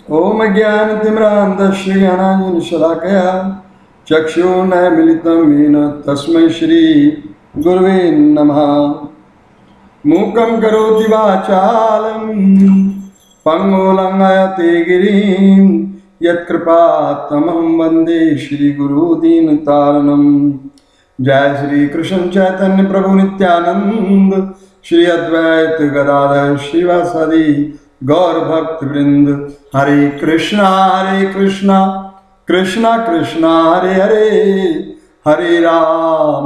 ओम ज्ञानतिमिरान्धस्य ज्ञानाञ्जनशलाकया चक्षुर्नमिलितं येन तस्मै श्री गुरुवे नमः। मूकं करोति वाचालं पंगुलं लंघयते गिरिं यत्कृपातमहं वन्दे श्रीगुरुदीनतारिणम्। जय श्री कृष्ण चैतन्य प्रभु नित्यानंद श्री अद्वैत गदाधर शिवासादि गौर भक्त वृंद। हरे कृष्णा कृष्णा कृष्णा हरे हरे, हरे राम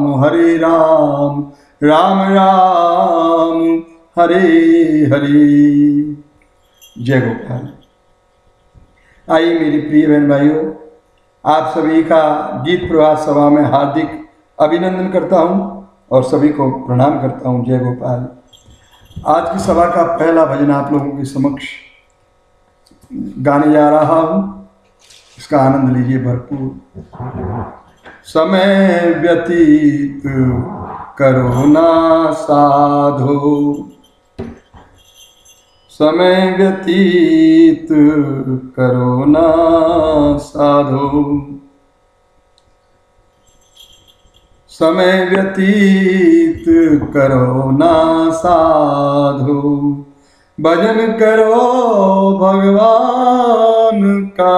राम राम हरे हरे। जय गोपाल। आइए मेरी प्रिय बहन भाइयों, आप सभी का गीत प्रभात सभा में हार्दिक अभिनंदन करता हूं और सभी को प्रणाम करता हूं। जय गोपाल। आज की सभा का पहला भजन आप लोगों के समक्ष गाने जा रहा हूं, इसका आनंद लीजिए भरपूर। समय व्यतीत करो ना साधो, समय व्यतीत करो ना साधो, समय व्यतीत करो ना साधो, भजन करो भगवान का।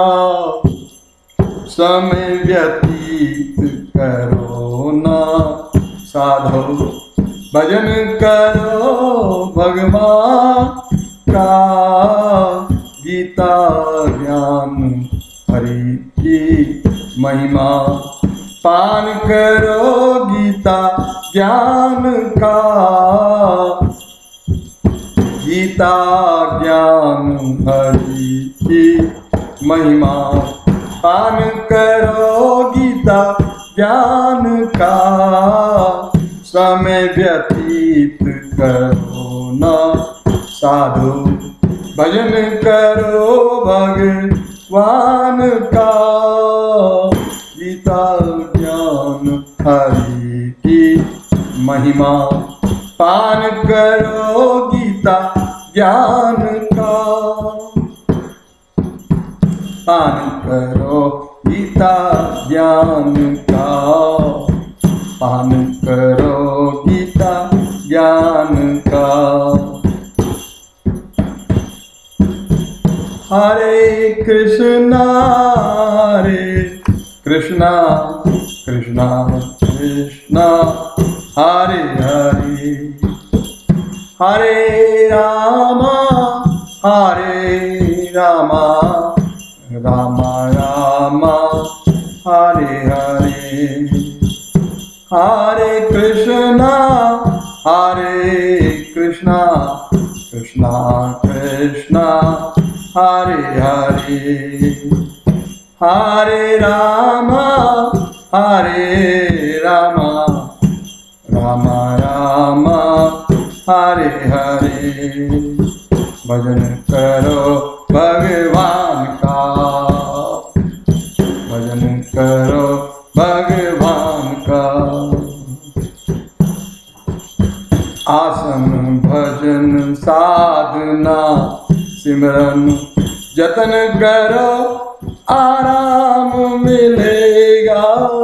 समय व्यतीत करो ना साधो, भजन करो भगवान का। गीता ज्ञान हरि की महिमा, पान करो गीता ज्ञान का। गीता ज्ञान हरि की महिमा, पान करो गीता ज्ञान का। समय व्यतीत करो ना साधु, भजन करो भगवान का। गीता ज्ञान हरि की महिमा, पान करो गीता ज्ञान का। पान करो गीता ज्ञान का, पान करो गीता ज्ञान का। हरे कृष्णा कृष्णा कृष्णा कृष्णा हरे हरे, हरे रामा रामा रामा हरे हरे। हरे कृष्णा कृष्णा कृष्णा हरे हरे, हरे रामा रामा रामा हरे हरे। भजन करो भगवान का, भजन करो भगवान का। आसन भजन साधना सिमरन जतन करो आराम मिलेगा।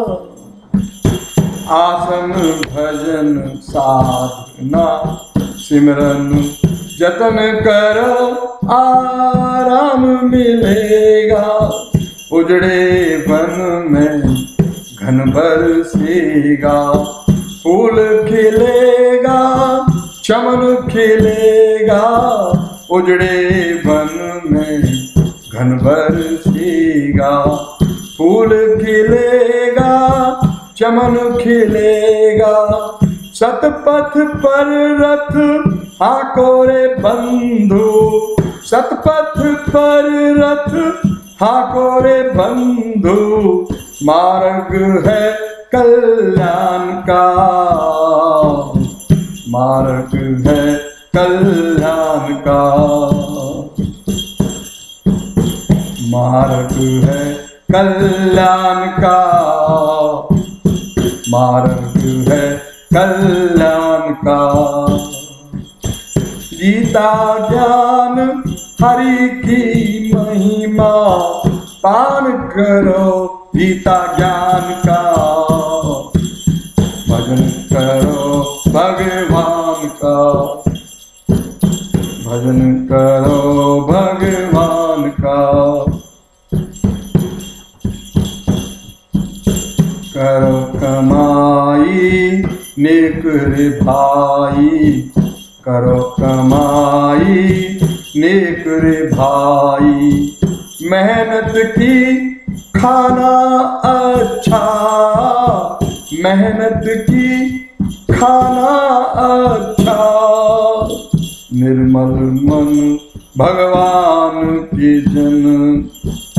आसन भजन साधना सिमरन जतन करो आराम मिलेगा। उजड़े वन में घन बरसेगा, फूल खिलेगा चमन खिलेगा। उजड़े वन में घन बरसेगा, फूल खिलेगा चमन खिलेगा। सतपथ पर रथ हाको रे बंधु, सतपथ पर रथ हाको रे बंधु। मार्ग है कल्याण का, मार्ग है कल्याण का। मार्ग है कल्याण का, मार्ग है कल्याण का। गीता ज्ञान हरि की महिमा, पान करो गीता ज्ञान का, भजन करो भगवान का, भजन करो भगवान का। करो कमाई नेक रे भाई, करो कमाई नेक रे भाई, मेहनत की खाना अच्छा, मेहनत की खाना अच्छा, निर्मल मन भगवान के जन,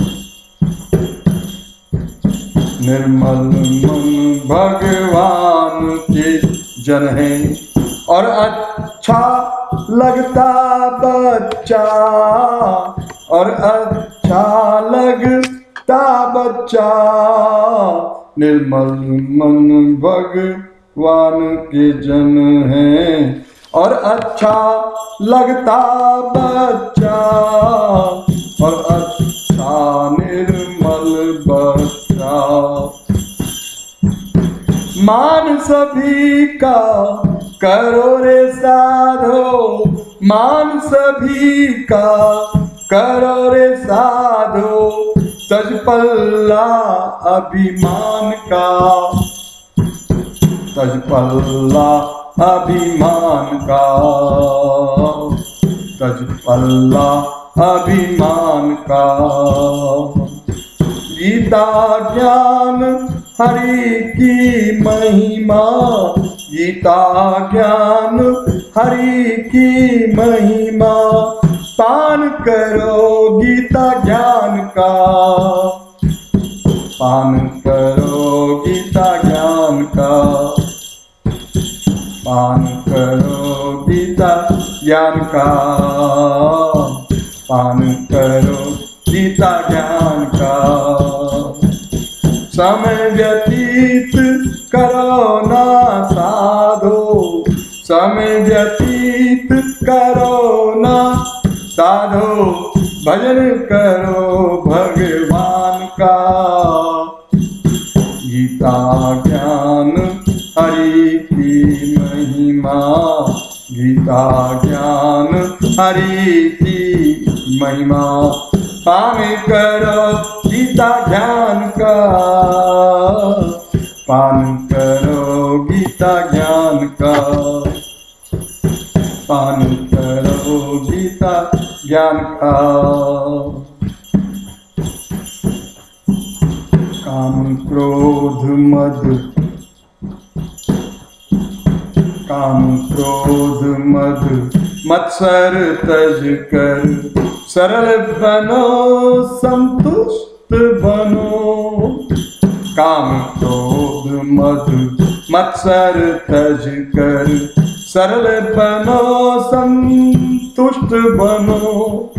निर्मल मन भगवान के जन हैं। और अच्छा लगता बच्चा, और अच्छा लगता बच्चा, निर्मल मन भगवान के जन हैं। और अच्छा लगता बच्चा, और अच्छा निर्मल बच्चा, मान सभी का करो रे साधो, मान सभी का करो रे साधो, तज पल्ला अभिमान का, तज पल्ला अभिमान का, तज पल्ला अभिमान का। गीता ज्ञान हरि की महिमा, गीता ज्ञान हरि की महिमा, पान करो गीता ज्ञान का, पान करो गीता ज्ञान का, पान करो गीता ज्ञान का, पान करो गीता ज्ञान का। समय व्यतीत करो ना साधो, समय व्यतीत करो ना साधो, भजन करो भगवान का, गीता ज्ञान हरि की महिमा, गीता ज्ञान हरि की महिमा, पान करो गीता ज्ञान का, पान करो गीता ज्ञान का, पान करो गीता ज्ञान का। काम क्रोध मद, काम क्रोध मद मत्सर तज कर, सरल बनो संतुष्ट बनो, काम क्रोध मद मत्सर तज कर, सरल बनो संतुष्ट बनो,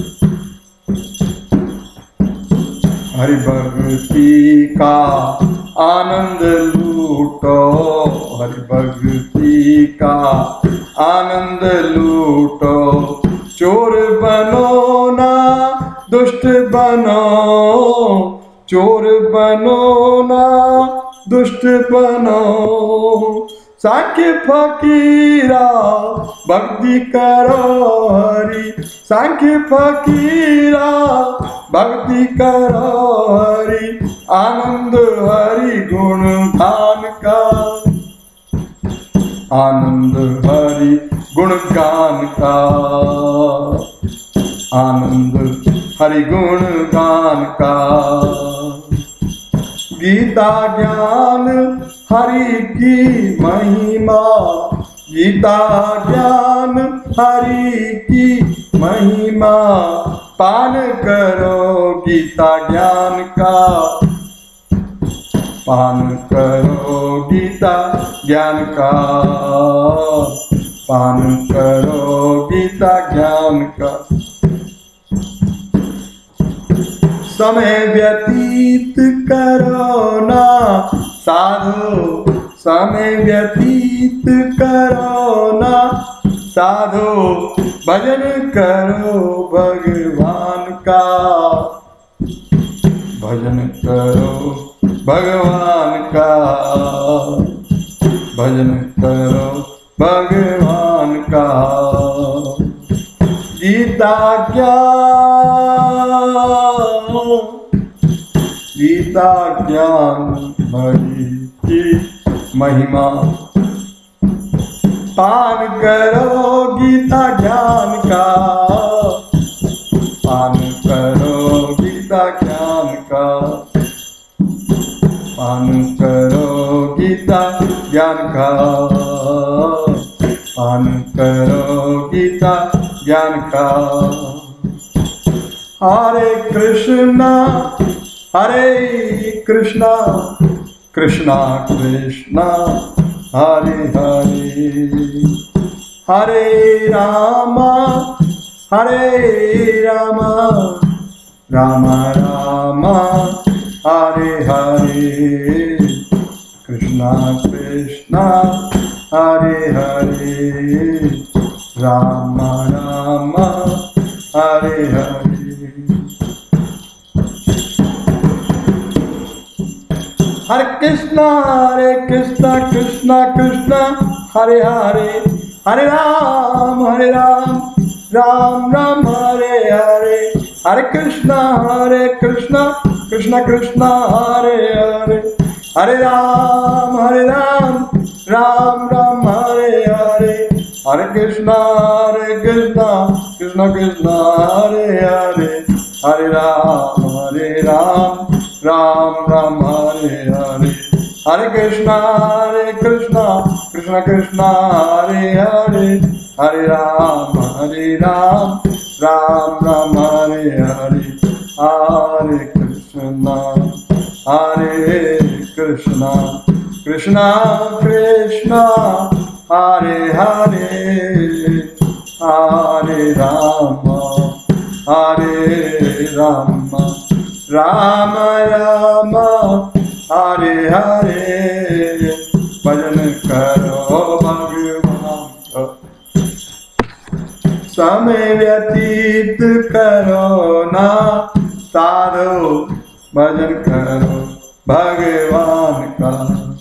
हरि भक्ति का आनंद लूटो, हरि भक्ति का आनंद लूटो, चोर बनो ना दुष्ट बनो, चोर बनो ना दुष्ट बनो, सांख्य फकीरा भक्ति करो हरि, सांख्य फकीरा भक्ति करो हरि, आनंद हरि गुण गान का, आनंद हरि गुण गान का, आनंद हरि गुण गान का। गीता ज्ञान हरि की महिमा, गीता ज्ञान हरि की महिमा, पान करो गीता ज्ञान का, पान करो गीता ज्ञान का, पान करो गीता ज्ञान का। समय व्यतीत करो ना साधो, समय व्यतीत करो ना साधो, भजन करो भगवान का, भजन करो भगवान का, भजन करो भगवान का। गीता ज्ञान, गीता ज्ञान हरि की महिमा। पान करो गीता ज्ञान का, पान करो गीता ज्ञान का, पान करो गीता ज्ञान का, पान करो गीता ज्ञान का। हरे कृष्णा कृष्णा कृष्णा हरे हरे, हरे रामा राम राम हरे हरे, कृष्णा कृष्णा हरे हरे, राम राम हरे हरे। हरे कृष्णा कृष्णा कृष्णा हरे हरे, हरे राम राम राम हरे हरे, हरे कृष्णा कृष्णा कृष्णा हरे हरे, हरे राम राम राम हरे हरे, हरे कृष्णा कृष्णा कृष्णा हरे हरे, हरे राम राम राम हरे हरे, हरे कृष्णा कृष्णा कृष्णा हरे हरे, हरे राम राम राम हरे हरे, हरे कृष्णा कृष्णा कृष्णा हरे हरे, हरे राम राम राम हरे हरे, भजन करो भगवान का, समय व्यतीत करो ना साधो, भजन करो भगवान का।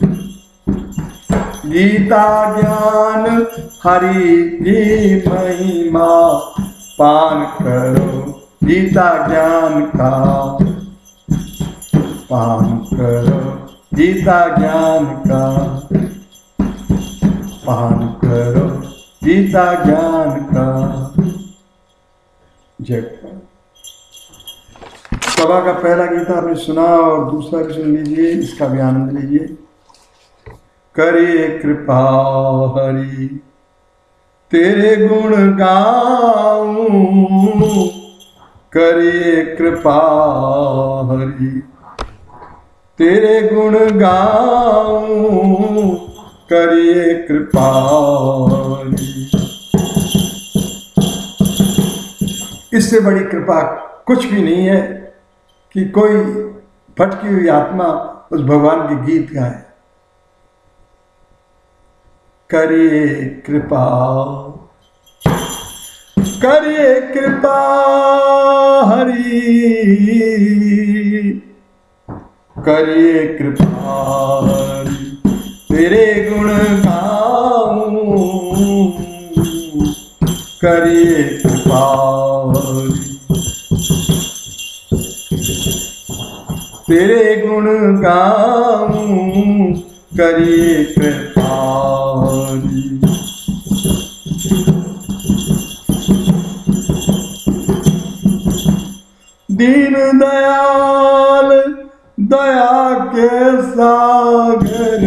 गीता ज्ञान हरि की महिमा, पान करो गीता ज्ञान का, पान करो गीता ज्ञान का, पान करो गीता ज्ञान का। जय। सभा का पहला गीता आपने सुना और दूसरा भी सुन लीजिए, इसका भी आनंद लीजिए। करिए कृपा हरि तेरे गुण गाऊं, करिए कृपा हरि तेरे गुण गाऊं, करिए कृपा हरि। इससे बड़ी कृपा कुछ भी नहीं है कि कोई भटकी हुई आत्मा उस भगवान के गीत गाए। करिए कृपा, करिए कृपा हरि, करिए कृपा हरि तेरे गुण गाऊं, करिए कृपा हरि तेरे गुण गाऊं, करिए कृपा हरि। दीन दयाल दया के सागर,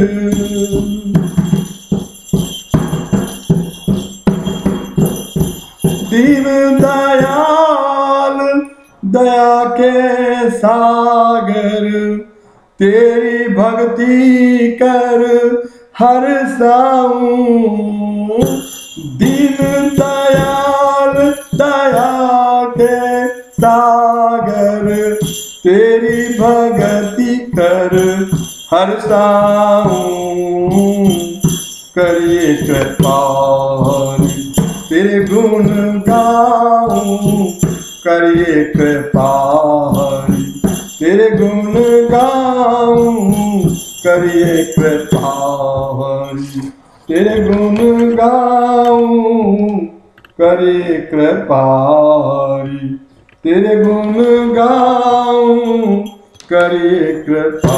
दीन दयाल दया के सागर, तेरी भक्ति कर हर साऊं, दीन दयाल दया के सागर, तेरी भक्ति कर हर साऊं, करिए कृपा तेरे गुण गाऊं करिए कृपा हरि। तेरे गुण गाऊं करिए कृपा हरि। तेरे गुण गाऊं करिए कृपा हरि। तेरे गुण गाऊं करिए कृपा।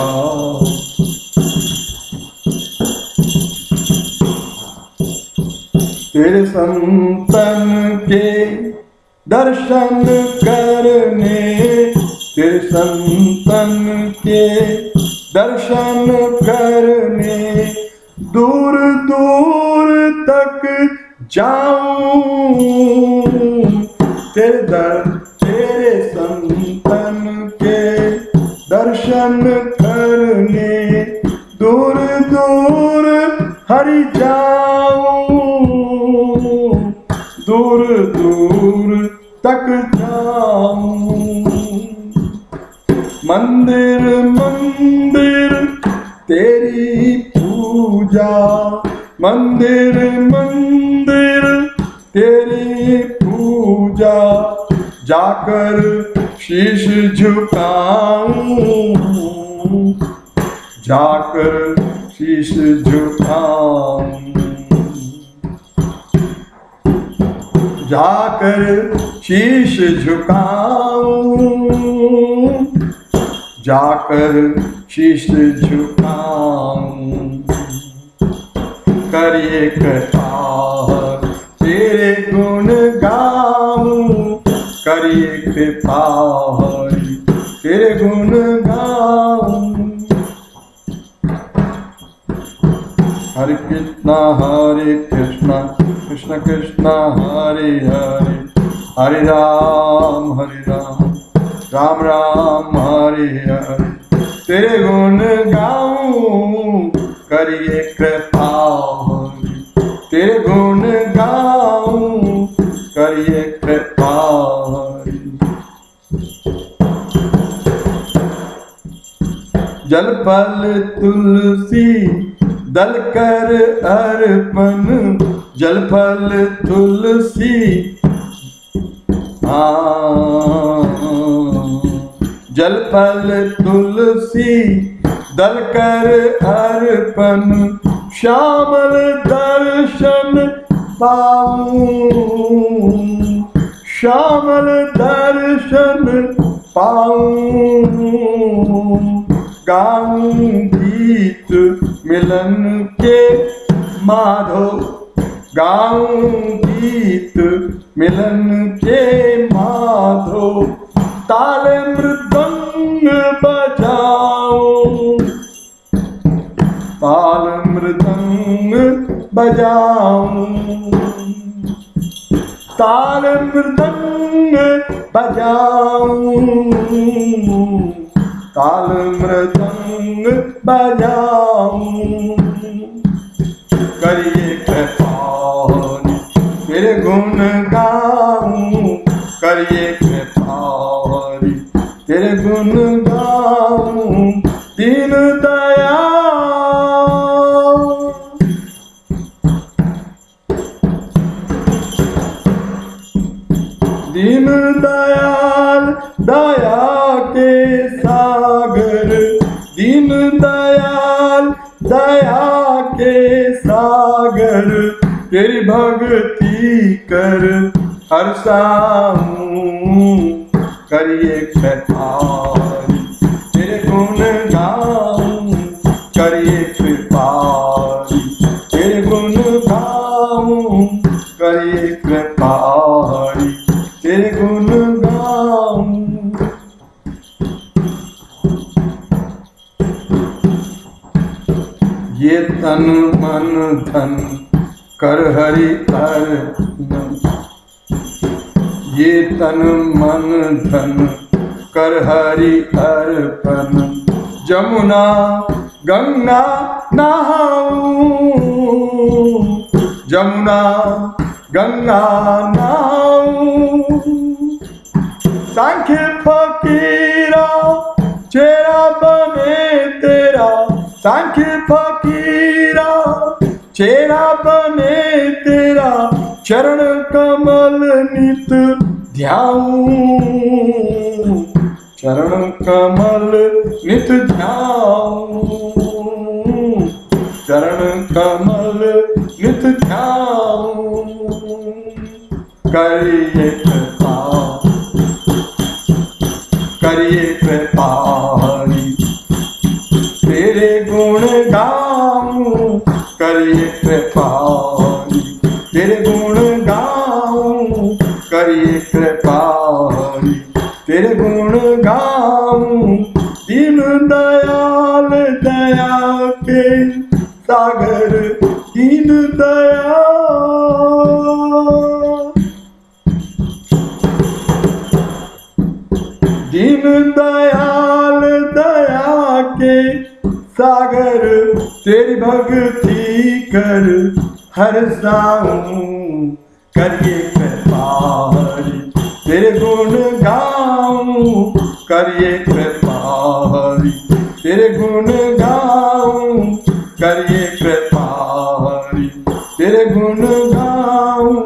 तेरे संतन के दर्शन करने, तेरे संतन के दर्शन करने दूर दूर तक जाऊं। तेरे संतन के दर्शन करने दूर दूर हरि जाऊं। दूर दूर तक जाऊं। मंदिर मंदिर तेरी पूजा, मंदिर मंदिर तेरी पूजा जाकर शीश झुकाऊं। जाकर शीश झुकाऊं। जाकर शीश झुकाऊं। जाकर शीश झुकाऊं करिए कृपा। तेरे गुण गाऊं करिए कृपा हरि। तेरे गुण गाऊं। हरे कृष्णा कृष्ण कृष्ण हरे हरे, हरे राम राम राम हरे हरे। तेरे गुण गाऊं करिए कृपा हरि। तेरे गुण गाऊं करिए कृपा हरि। जल फल तुलसी दल कर अर्पण, जल फल तुलसी जल फल तुलसी दल कर अर्पण श्यामल दर्शन पाऊं। श्यामल दर्शन पाऊं। गाऊं गीत मिलन के माधो, गाऊं गीत मिलन के माधो। ताल मृदंग बजाऊं, ताल मृदंग बजाऊं। ताल मृदंग बजाऊं। ताल मृदंग बजाऊं करिए कृपा हरि। तेरे गुण गाऊं करिए कृपा हरि। तेरे गुण गाऊं दीन दयाल, दीन दयाल दया के सागर। दीन दयाल दया के सागर तेरी भक्ति कर हर्षाऊं करिए कृपा हरि। तेरे गुण गाऊं करिए कृपा हरि। तेरे गुण गाऊं करिए कृपा हरि। तेरे गुण गाऊं। ये तन मन धन कर हरि अर्पण। ये तन मन धन कर हरि अर्पण। जमुना गंगा नहाऊं, जमुना गंगा नहाऊं। सांख्य फकीरा चेहरा बने तेरा, सांख्य फकीरा चेहरा बने तेरा। चरण कमल नित ध्याऊं, चरण कमल नित ध्याऊं, चरण कमल नित ध्याऊं। करिए कृपा, करिए कृपा हरि, तेरे गुण गाऊं, करिए कृपा हरि, तेरे गुण गाऊं, करिए कृपा हरि, तेरे गुण गाऊं। दीन दयाल दया के सागर, दीन दयाल, दीन दयाल दया के सागर, तेरी भक्ति कर हर साऊं, करिए कृपा हरि, तेरे गुण गाऊं, करिए कृपा हरि, तेरे गुण गाऊं, करिए कृपा हरि, तेरे गुण गाऊं।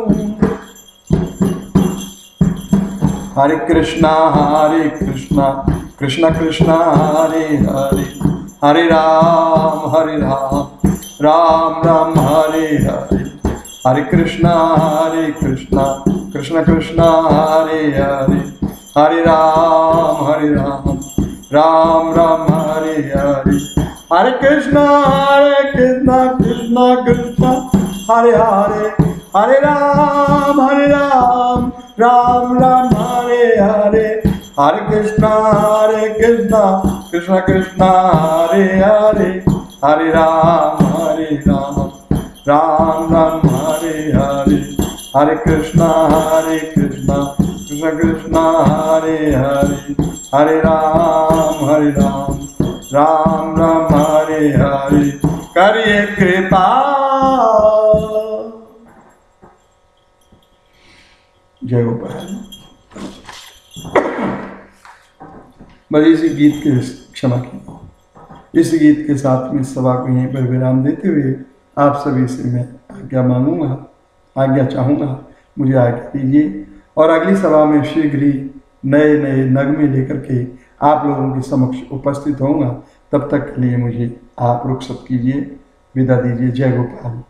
हरे कृष्णा कृष्णा कृष्णा हरे हरे, हरे राम राम राम हरे हरे, हरे कृष्णा कृष्णा कृष्णा हरे हरे, हरे राम राम राम हरे हरे, हरे कृष्णा कृष्णा कृष्णा हरे हरे, हरे राम राम राम हरे हरे, हरे कृष्णा कृष्णा कृष्णा हरे हरे, हरे राम राम राम हरे हरे, हरे कृष्णा कृष्णा कृष्णा हरे हरे, हरे राम राम राम हरे हरे। करिए कृपा, जय गोपाल। बस इसी गीत के क्षमा कीजिए, इस गीत के साथ में सभा को यहीं पर विराम देते हुए आप सभी से मैं आज्ञा मांगूंगा, आज्ञा चाहूँगा, मुझे आज्ञा दीजिए। और अगली सभा में शीघ्र ही नए नए नगमे लेकर के आप लोगों के समक्ष उपस्थित होऊंगा। तब तक के लिए मुझे आप रुखसत कीजिए, विदा दीजिए। जय गोपाल।